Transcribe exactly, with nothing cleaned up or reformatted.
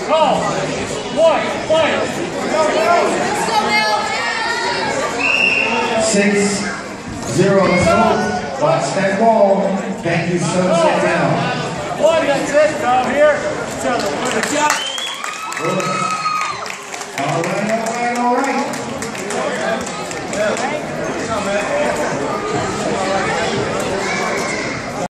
Call. One, fight. Let's go, Mel. Six, zero, let's go. Watch that ball. Thank you, so sit down. One, that's it. Down here. Good job. All right.